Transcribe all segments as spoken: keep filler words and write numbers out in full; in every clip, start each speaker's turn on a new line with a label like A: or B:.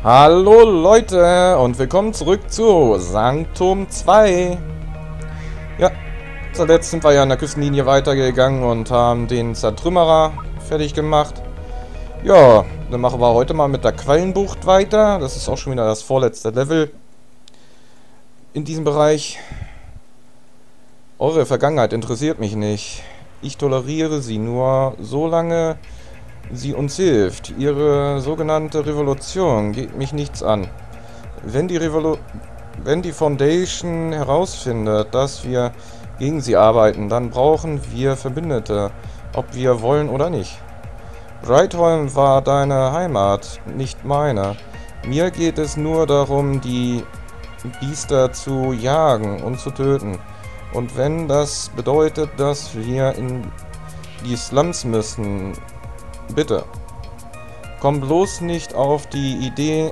A: Hallo Leute und willkommen zurück zu Sanctum zwei. Ja, zuletzt sind wir ja an der Küstenlinie weitergegangen und haben den Zertrümmerer fertig gemacht. Ja, dann machen wir heute mal mit der Quallenbucht weiter. Das ist auch schon wieder das vorletzte Level in diesem Bereich. Eure Vergangenheit interessiert mich nicht. Ich toleriere sie nur so lange sie uns hilft. Ihre sogenannte Revolution geht mich nichts an. Wenn die Revolu wenn die Foundation herausfindet, dass wir gegen sie arbeiten, dann brauchen wir Verbündete, ob wir wollen oder nicht. Brightholm war deine Heimat, nicht meine. Mir geht es nur darum, die Biester zu jagen und zu töten. Und wenn das bedeutet, dass wir in die Slums müssen, bitte, komm bloß nicht auf die Idee,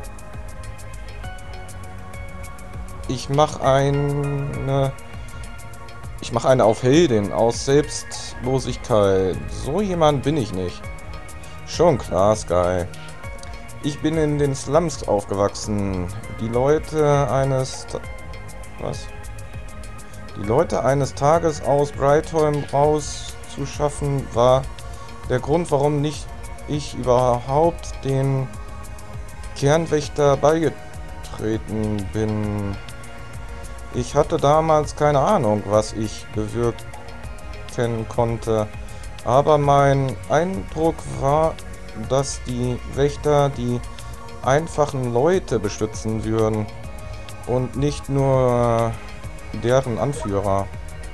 A: ich mach eine, ich mach eine auf Heldin aus Selbstlosigkeit. So jemand bin ich nicht. Schon klar, Sky. Ich bin in den Slums aufgewachsen. Die Leute eines, was? Die Leute eines Tages aus Brightholm rauszuschaffen war der Grund, warum nicht ich überhaupt den Kernwächter beigetreten bin. Ich hatte damals keine Ahnung, was ich bewirken konnte, aber mein Eindruck war, dass die Wächter die einfachen Leute beschützen würden und nicht nur deren Anführer.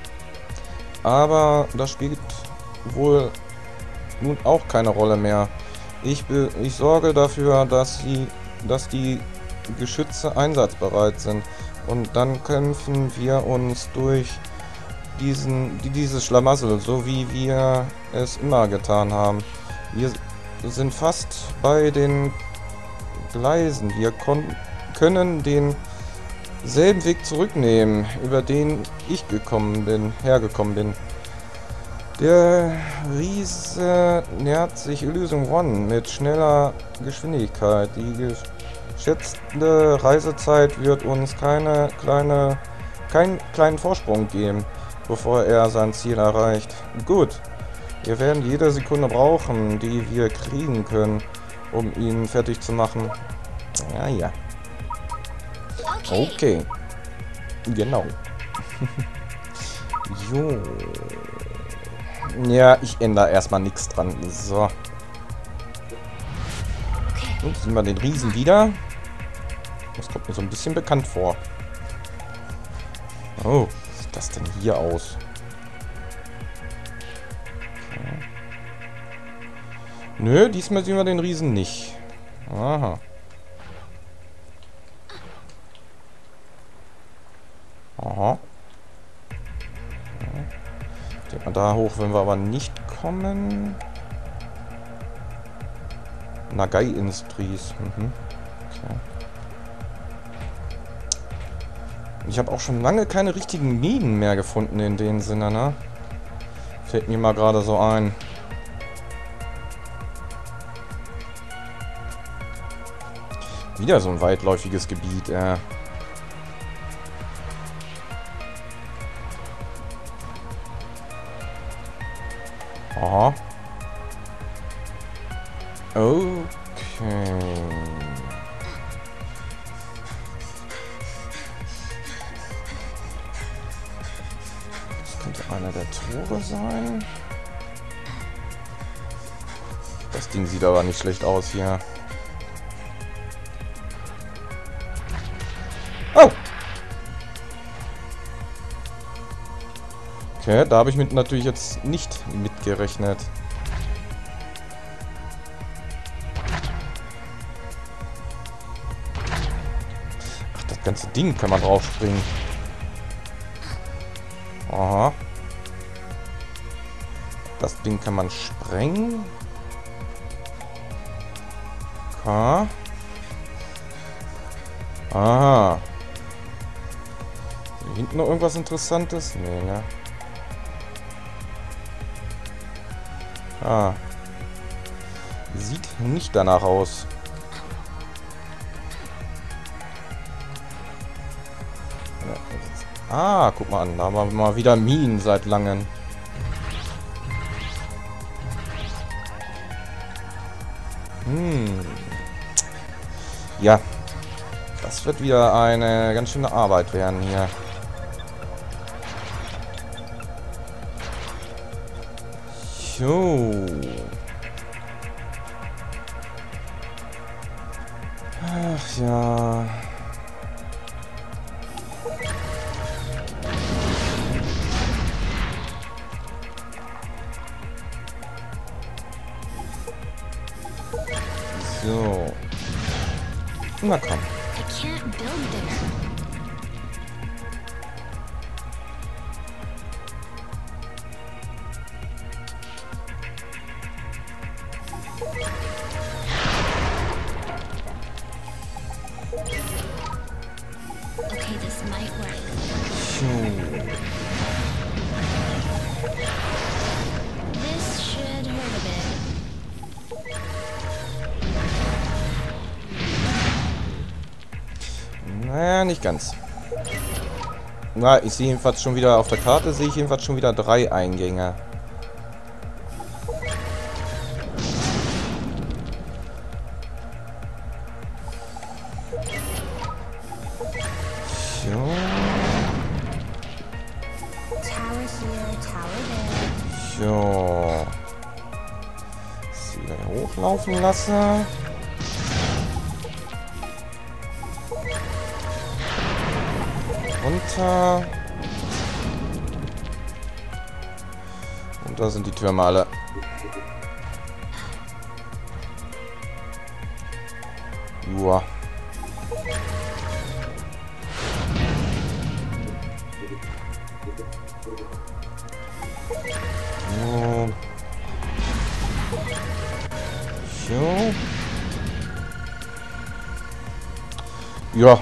A: Aber das spielt wohl nun auch keine Rolle mehr. Ich, ich sorge dafür, dass sie, dass die Geschütze einsatzbereit sind. Und dann kämpfen wir uns durch diesen, dieses Schlamassel, so wie wir es immer getan haben. Wir sind fast bei den Gleisen. Wir können den selben Weg zurücknehmen, über den ich gekommen bin, hergekommen bin. Der Riese nähert sich Elysium One mit schneller Geschwindigkeit. Die geschätzte Reisezeit wird uns keine kleine, keinen kleinen Vorsprung geben, bevor er sein Ziel erreicht. Gut, wir werden jede Sekunde brauchen, die wir kriegen können, um ihn fertig zu machen. Ja, ja. Okay. Genau. Jo. Ja, ich ändere erstmal nichts dran. So. Und sehen wir den Riesen wieder. Das kommt mir so ein bisschen bekannt vor. Oh, wie sieht das denn hier aus? Okay. Nö, diesmal sehen wir den Riesen nicht. Aha. Aha. Da hoch wollen wir aber nicht kommen. Nagai Industries. Mhm. Okay. Ich habe auch schon lange keine richtigen Minen mehr gefunden in dem Sinne, ne? Fällt mir mal gerade so ein. Wieder so ein weitläufiges Gebiet, äh. Aha. Okay. Das könnte einer der Tore sein. Das Ding sieht aber nicht schlecht aus hier. Oh! Okay, da habe ich mit natürlich jetzt nicht mitgerechnet. Ach, das ganze Ding kann man drauf springen. Aha. Das Ding kann man sprengen. Okay. Aha. Hier hinten noch irgendwas Interessantes? Nee, ne? Ah. Sieht nicht danach aus. Ah, guck mal an. Da haben wir mal wieder Minen seit langem. Hm. Ja. Das wird wieder eine ganz schöne Arbeit werden hier. Jo. Ach ja. So. Na komm.
B: I can't build there. Okay, this might work. This should hurt a bit.
A: Naja, nicht ganz. Na, ich sehe jedenfalls schon wieder auf der Karte, sehe ich jedenfalls schon wieder drei Eingänge. So.
B: Tower here, tower there.
A: So. Sie wieder hochlaufen lasse. Runter. Und da sind die Türme alle. Joa. So. So. Ja.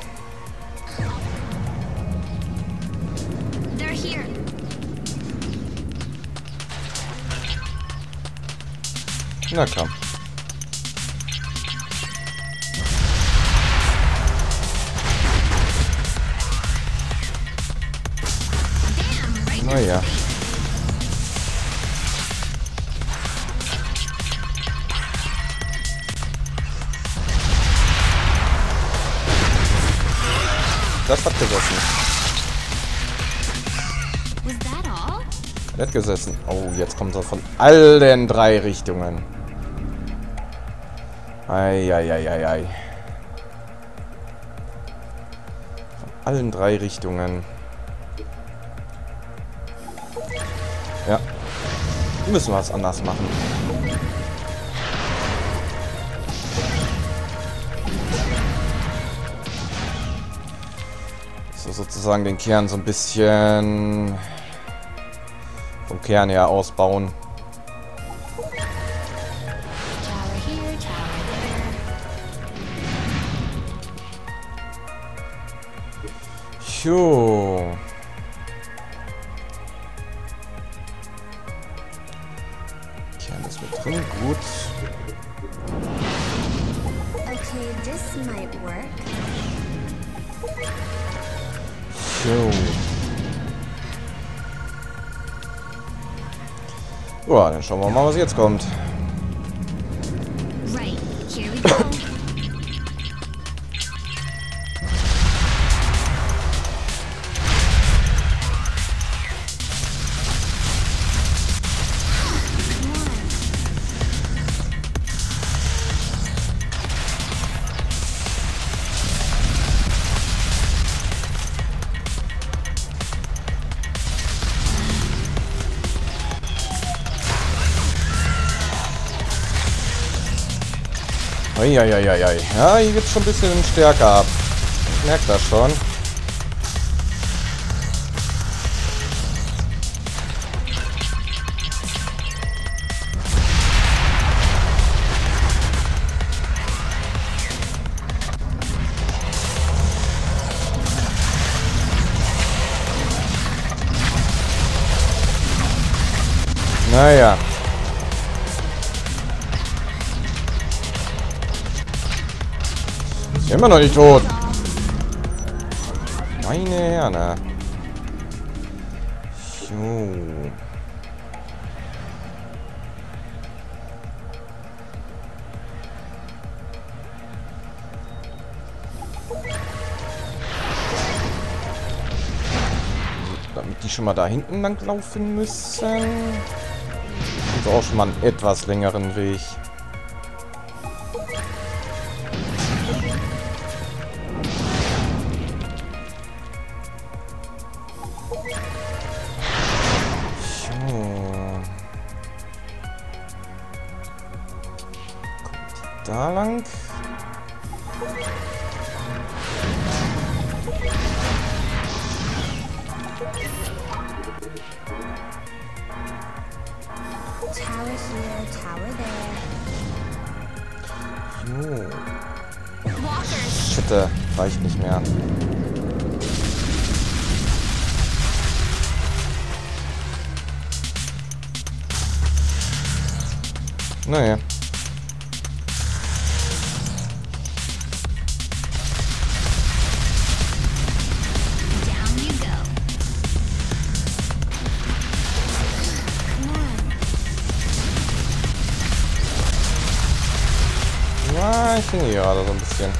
B: They're here.
A: Na komm.
B: Damn, right
A: Na ja. Das hat gesessen.
B: Was that all?
A: Nett gesessen. Oh, jetzt kommt er von allen drei Richtungen. Eieieiei. Von allen drei Richtungen. Ja. Müssen wir es anders machen. So sozusagen den Kern so ein bisschen vom Kern her ausbauen.
B: Tower here, tower there.
A: Jo. Kern ist mit drin, gut.
B: Okay, this might work.
A: Jo. Ja, dann schauen wir mal, was jetzt kommt.
B: Right, here we go.
A: Eieieiei. Ja, hier geht's schon ein bisschen stärker ab. Ich merke das schon. Naja. Ist immer noch nicht tot. Meine Herne. Jo. Damit die schon mal da hinten lang laufen müssen. Also auch schon mal einen etwas längeren Weg. Da lang.
B: Tower here, tower there.
A: Jo.
B: Walkers.
A: Shit, reicht nicht mehr. Naja.
B: Down you go. Come on.
A: Ja, ich finde gerade so ein bisschen.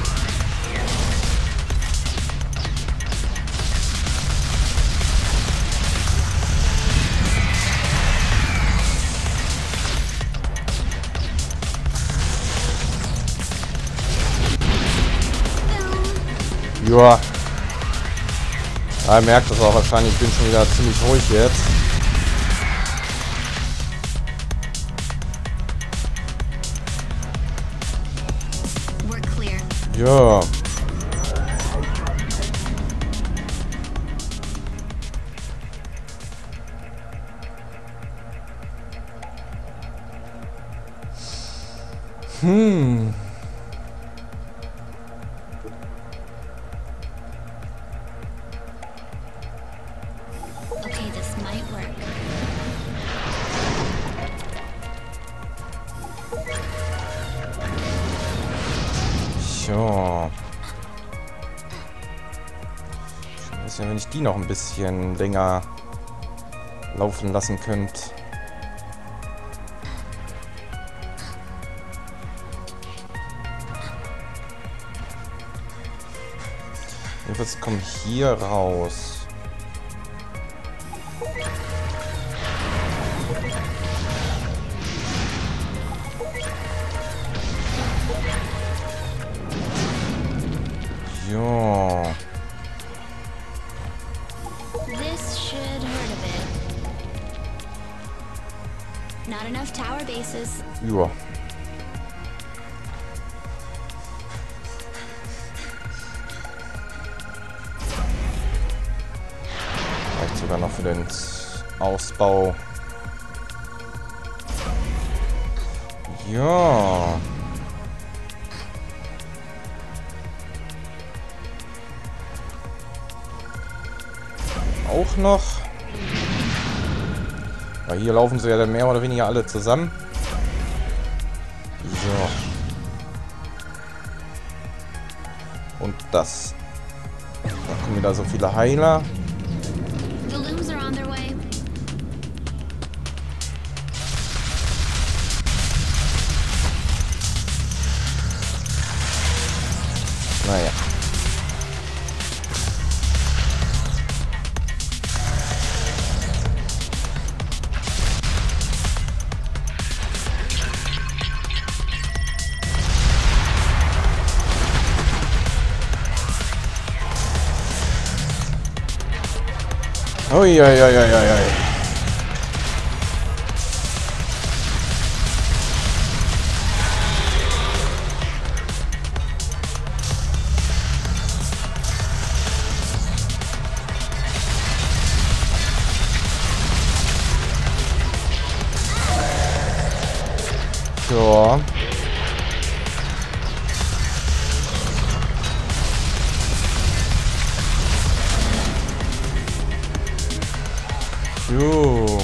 A: Joa. Ja, ihr merkt das auch wahrscheinlich. Ich bin schon wieder ziemlich ruhig jetzt.
B: We're clear.
A: Ja. Hm.
B: Okay, this might work.
A: So. Schön ist ja, wenn ich die noch ein bisschen länger laufen lassen könnte. Jedenfalls kommen hier raus. Jo.
B: This should hurt a bit. Not enough tower bases.
A: Ja. Reicht sogar noch für den Ausbau. Ja. Auch noch. Ja, hier laufen sie ja dann mehr oder weniger alle zusammen. So. Und das. Da kommen wieder so viele Heiler.
B: The looms are on their way.
A: Naja. Ui, ui, ui, ui, ui. So. Jo.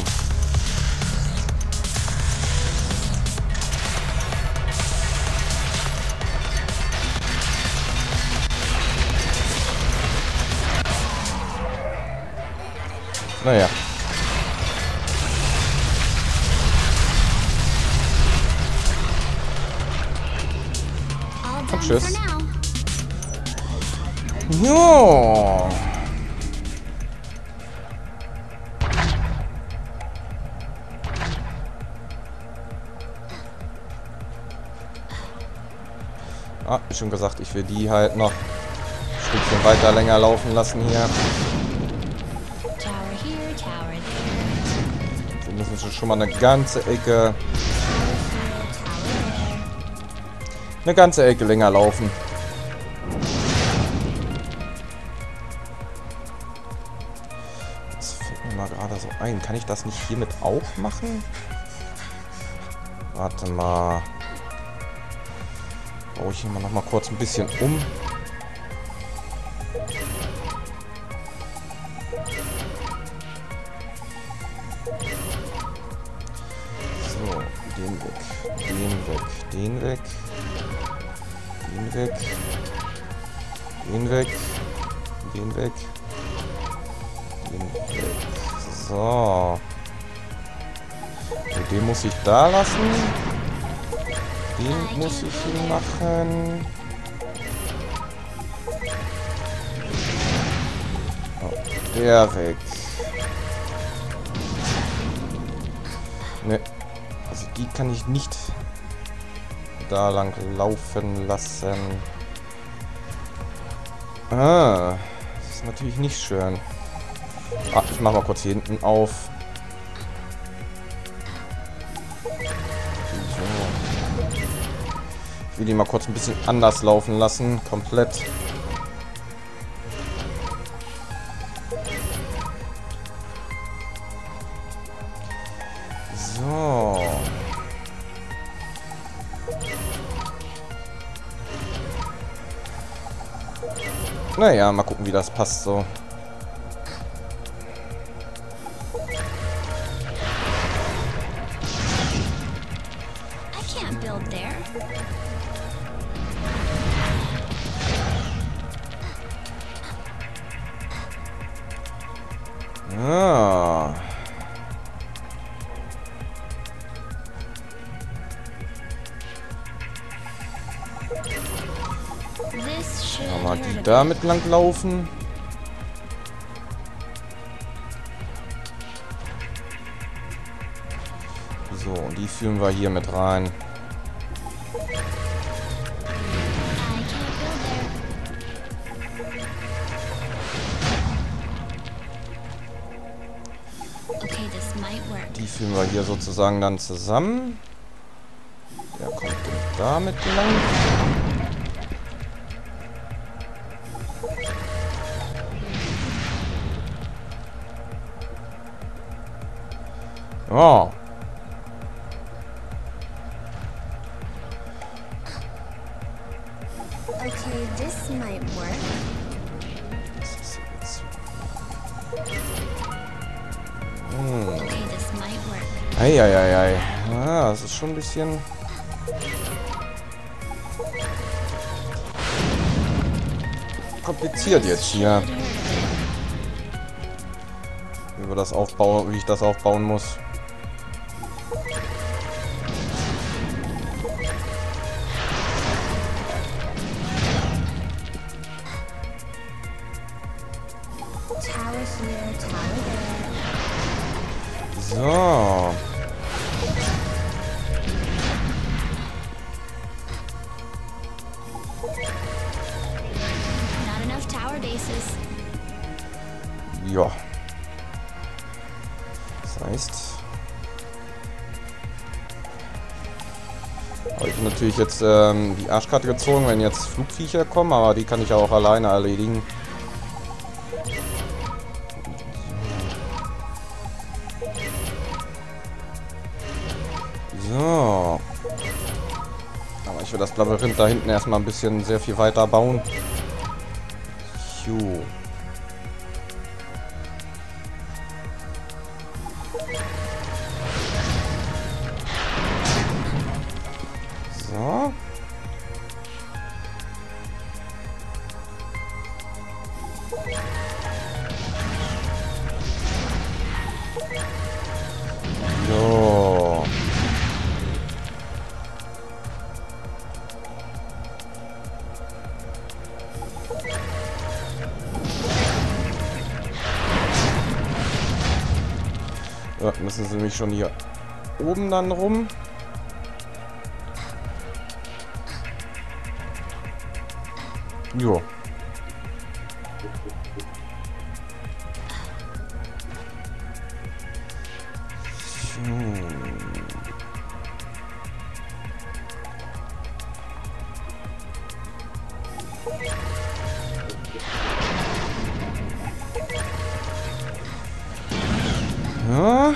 A: Naja. Und tschüss.
B: For now.
A: Jo. Ah, wie schon gesagt, ich will die halt noch ein Stückchen weiter länger laufen lassen hier.
B: Tower here, tower there.
A: Wir müssen schon mal eine ganze Ecke,
B: Tower here, tower there.
A: eine ganze Ecke länger laufen. Das fällt mir mal gerade so ein. Kann ich das nicht hiermit auch machen? Warte mal. Baue ich hier mal noch mal kurz ein bisschen um. So, den weg, den weg, den weg, den weg, den weg, den weg, den weg. So. Und den muss ich da lassen. Den muss ich machen. Oh, der weg. Ne. Also die kann ich nicht da lang laufen lassen. Ah. Das ist natürlich nicht schön. Ah, ich mach mal kurz hier hinten auf. Ich will die mal kurz ein bisschen anders laufen lassen. Komplett. So. Naja, mal gucken, wie das passt so.
B: I can't build there.
A: Ah.
B: This should
A: Mal
B: hurt
A: die
B: a
A: damit lang laufen. So, und die führen wir hier mit rein.
B: bit. I can't build there. Okay, this might work.
A: Die führen wir hier sozusagen dann zusammen. Der kommt dann damit lang. Oh.
B: Okay, this might work.
A: Das ist jetzt. Hm.
B: Okay, this might work.
A: Eieiei. Ah, das ist schon ein bisschen. Kompliziert jetzt hier.
B: Should hurt a bit.
A: Wie wir das aufbauen, wie ich das aufbauen muss.
B: Tower here, tower there.
A: So.
B: Not enough tower bases.
A: Ja. Das heißt. Habe ich natürlich jetzt ähm, die Arschkarte gezogen, wenn jetzt Flugviecher kommen, aber die kann ich auch alleine erledigen. So. Aber ich will das Labyrinth da hinten erstmal ein bisschen sehr viel weiter bauen. Jo. So. Jo. So, müssen sie nämlich schon hier oben dann rum. Jo. Ja.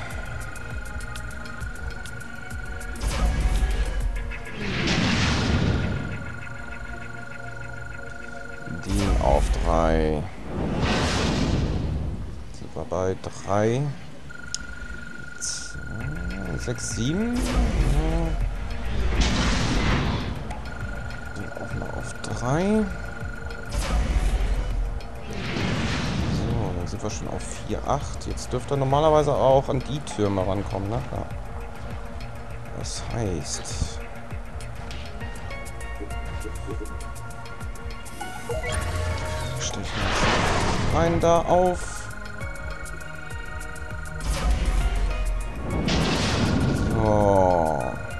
A: Den auf drei. Sind wir bei drei. Zwei, sechs, sieben. Den auch mal auf drei. Sind wir schon auf vier, acht. Jetzt dürfte er normalerweise auch an die Türme rankommen, ne? Ja. Das heißt... Stell ich mal rein da auf. So.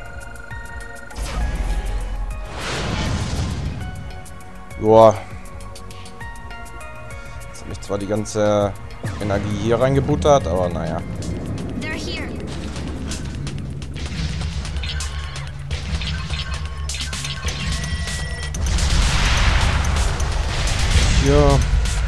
A: Joa. Zwar die ganze Energie hier reingebuttert, aber naja. Ja.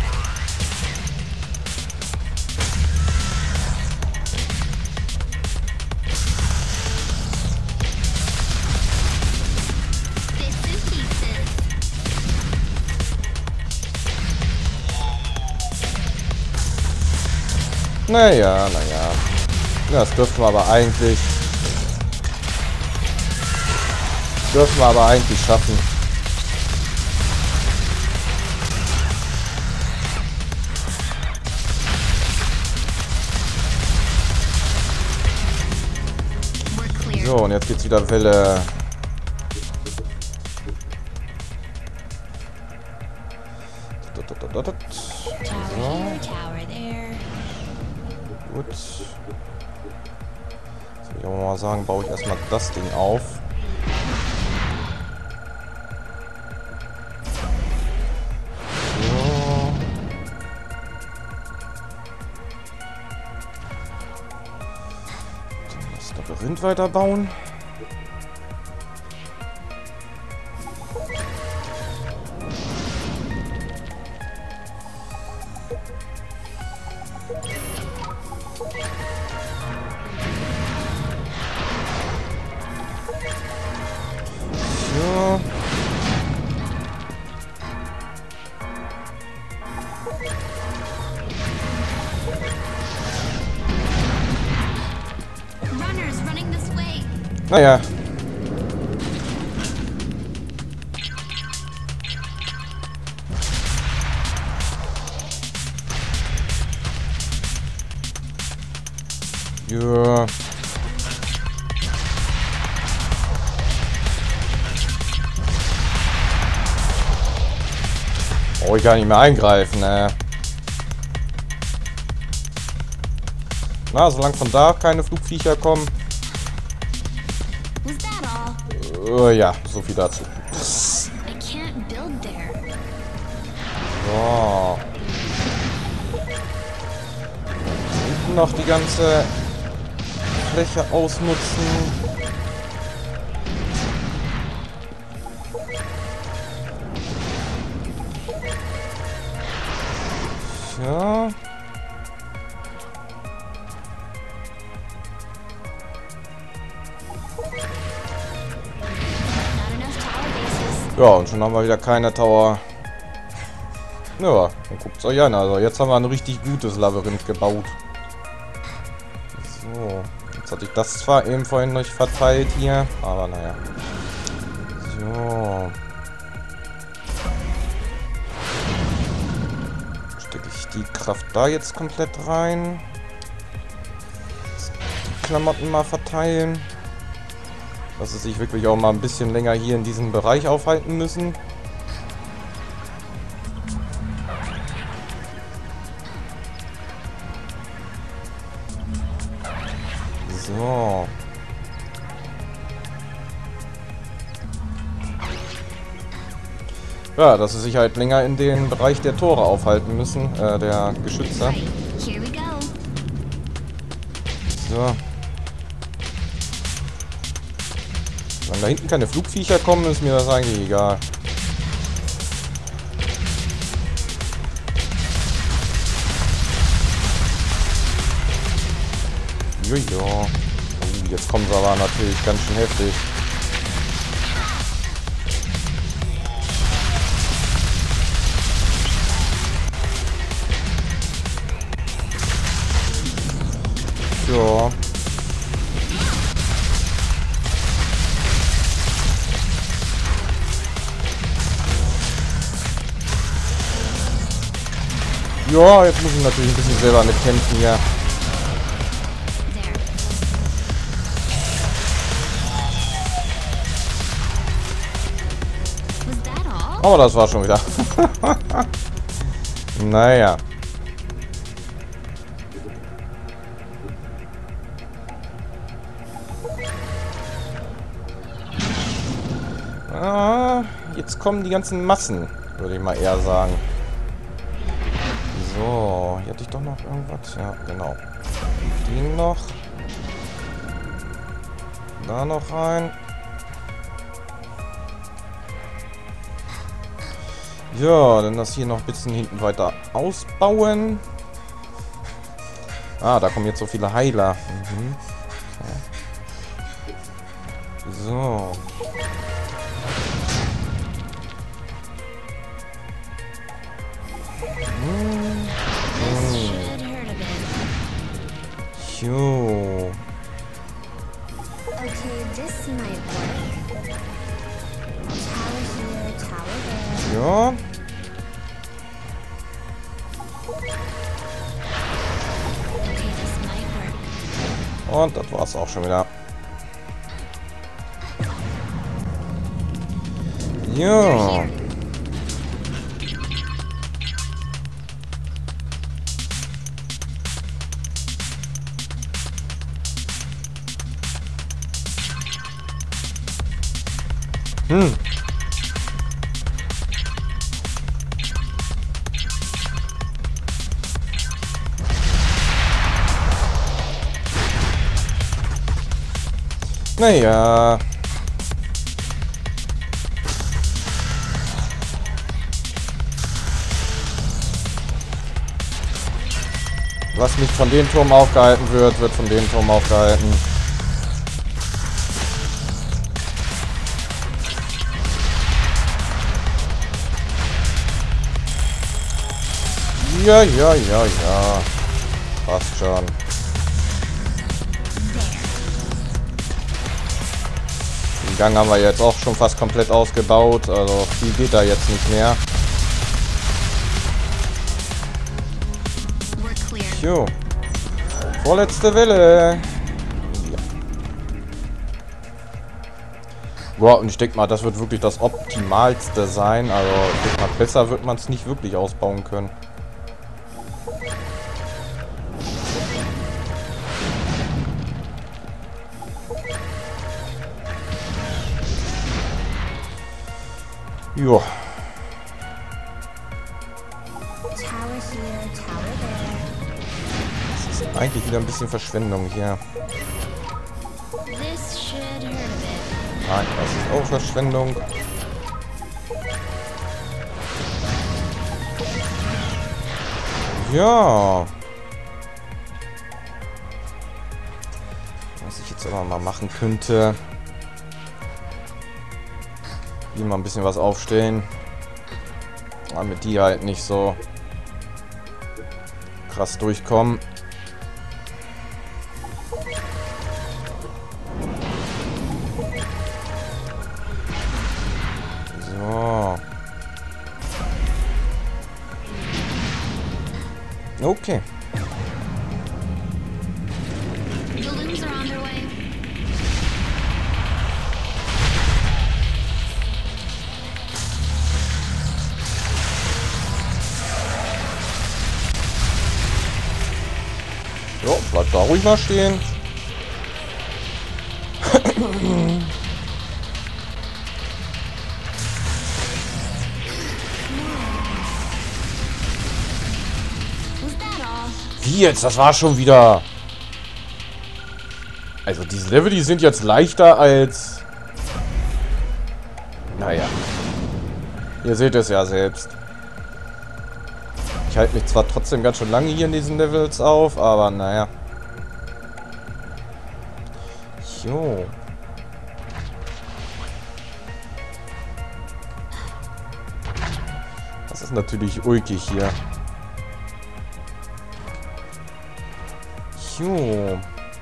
A: Naja, naja. Das dürfen wir aber eigentlich... Dürfen wir aber eigentlich schaffen. So, und jetzt geht's wieder Welle. So. Gut. Jetzt will ich aber mal sagen, baue ich erstmal das Ding auf. So. Das Labyrinth weiterbauen. So.
B: Runners running this way.
A: Naja. Ja. Oh, ich kann nicht mehr eingreifen, ne? Na, solange von da keine Flugviecher kommen.
B: Was that all?
A: Uh, ja, so viel dazu.
B: I can't build there.
A: So. Hinten noch die ganze Fläche ausnutzen. Ja. Ja, und schon haben wir wieder keine Tower. Ja, dann guckt's euch an. Also jetzt haben wir ein richtig gutes Labyrinth gebaut. So, jetzt hatte ich das zwar eben vorhin noch verteilt hier, aber naja. So. Stecke ich die Kraft da jetzt komplett rein. Die Klamotten mal verteilen. Dass sie sich wirklich auch mal ein bisschen länger hier in diesem Bereich aufhalten müssen. Ja, dass sie sich halt länger in den Bereich der Tore aufhalten müssen, äh, der Geschütze.
B: Right, here we go.
A: So. Wenn da hinten keine Flugviecher kommen, ist mir das eigentlich egal. Jojo. Oh, jetzt kommen sie aber natürlich ganz schön heftig. Ja. Ja, jetzt muss ich natürlich ein bisschen selber mitkämpfen hier.
B: There. Was that all?
A: Aber das war schon wieder. Naja. Ah, jetzt kommen die ganzen Massen, würde ich mal eher sagen. So, hier hatte ich doch noch irgendwas. Ja, genau. Den noch. Da noch rein. Ja, dann das hier noch ein bisschen hinten weiter ausbauen. Ah, da kommen jetzt so viele Heiler. Mhm. Okay. So.
B: Should hurt a bit.
A: Jo.
B: Okay, this might work. Tower here, tower there.
A: Ja.
B: Okay, this might work.
A: Und das war's auch schon wieder. Ja. Hm. Naja. Was nicht von dem Turm aufgehalten wird, wird von dem Turm aufgehalten. Ja, ja, ja, ja. Passt schon. Den Gang haben wir jetzt auch schon fast komplett ausgebaut. Also viel geht da jetzt nicht mehr.
B: We're clear.
A: Jo. Vorletzte Welle. Ja. Boah, und ich denke mal, das wird wirklich das Optimalste sein. Also ich denke mal, besser wird man es nicht wirklich ausbauen können. Jo.
B: Tower here, tower there.
A: Das ist eigentlich wieder ein bisschen Verschwendung hier.
B: This should hurt a bit.
A: Nein, das ist auch Verschwendung. Ja. Was ich jetzt aber mal machen könnte. Hier mal ein bisschen was aufstellen. Damit die halt nicht so krass durchkommen. So. Okay.
B: Balloons are on their way.
A: So, bleibt da ruhig mal stehen. Wie jetzt? Das war schon wieder... Also diese Level, die sind jetzt leichter als... Naja. Ihr seht es ja selbst. Ich halte mich zwar trotzdem ganz schön lange hier in diesen Levels auf, aber naja. Jo. Das ist natürlich ulkig hier. Jo.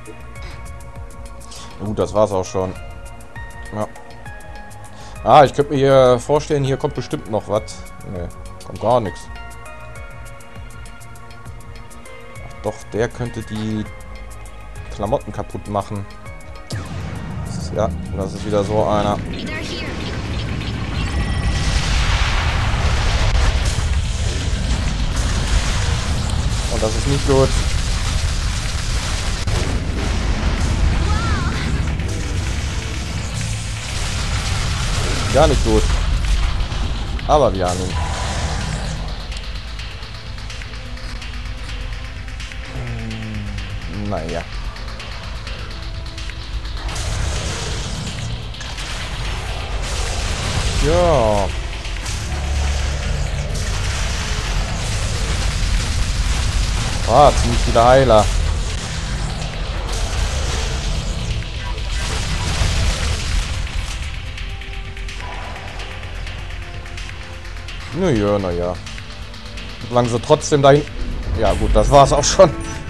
A: Gut, das war's auch schon. Ja. Ah, ich könnte mir hier vorstellen, hier kommt bestimmt noch was. Ne, kommt gar nichts. Ach doch, der könnte die Klamotten kaputt machen. Das ist, ja, das ist wieder so einer. Und das ist nicht gut. Gar nicht gut. Aber wir haben ihn. Hm, naja. Ja. Ah, ziemlich viele Heiler. Naja, naja. Solange sie trotzdem dahin... Ja gut, das war's auch schon.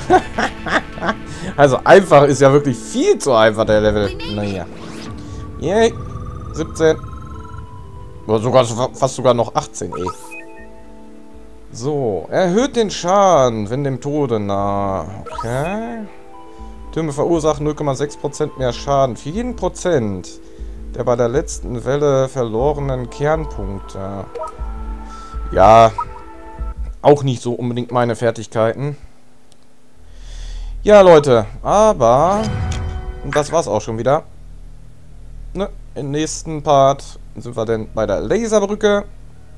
A: Also einfach ist ja wirklich viel zu einfach, der Level. Naja. Yay. siebzehn. Oder sogar fast sogar noch achtzehn, ey. So. Erhöht den Schaden, wenn dem Tode nah. Okay. Türme verursachen null Komma sechs Prozent mehr Schaden. Für jeden Prozent der bei der letzten Welle verlorenen Kernpunkte. Ja, auch nicht so unbedingt meine Fertigkeiten. Ja, Leute, aber das war's auch schon wieder. Ne, im nächsten Part sind wir dann bei der Laserbrücke.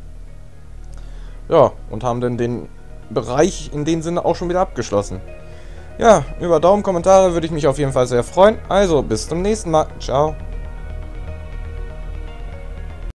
A: Ja, und haben dann den Bereich in dem Sinne auch schon wieder abgeschlossen. Ja, über Daumen, Kommentare würde ich mich auf jeden Fall sehr freuen. Also, bis zum nächsten Mal. Ciao.